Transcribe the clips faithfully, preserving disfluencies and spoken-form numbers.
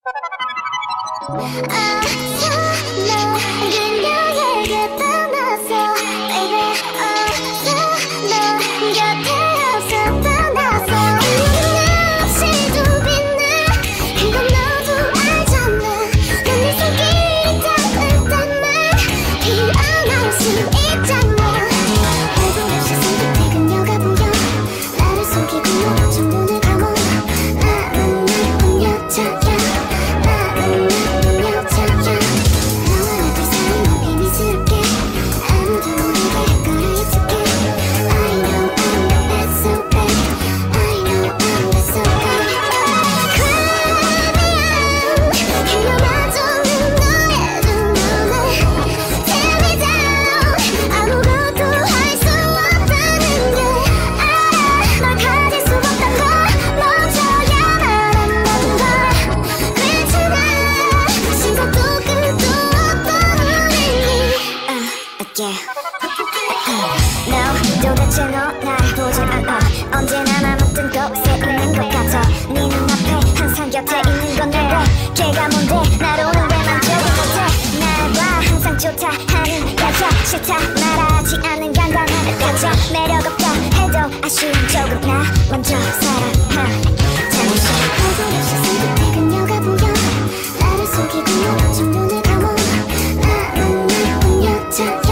아, 너 그녀에게 떠났어 baby. 어서 너 곁에 없어 떠났어. 끝없이도 빛나 그건 너도 알잖아. 넌 내 손길이 닿을 때만 피어날 수 있잖아. 알고 없이 선택해 그녀가 보여. 나를 속이고 정문을 감아. 나는 나쁜 여자야. No, 도대체 너 날 보지 않아. 언제나 남았던 곳에 있는 것 같아. 네 눈앞에 항상 곁에 있는 건 내가. 걔가 뭔데 나로는 왜 만족을 못해. 날 봐 항상 좋다 하는 여자 싫다 말하지 않는 간단한 여자. 매력 없다 해도 아쉬운 적은 나 먼저 사랑하. 잠시 얼굴 없이 선택해 그녀가 보여. 나를 속이고 정문을 감아. 나는 나쁜 여자야.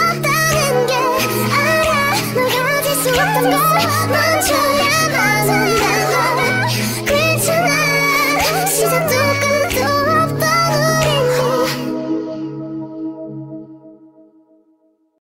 멈춰야만 해.